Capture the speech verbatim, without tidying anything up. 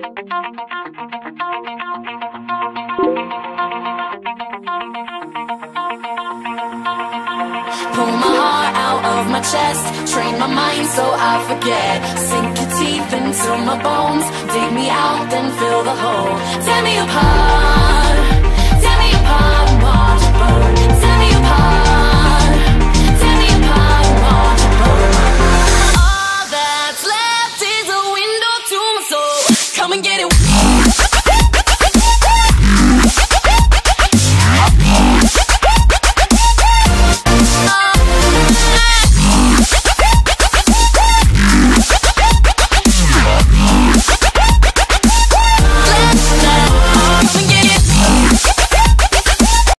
Pull my heart out of my chest, train my mind so I forget. Sink your teeth into my bones, dig me out, then fill the hole. Tear me apart.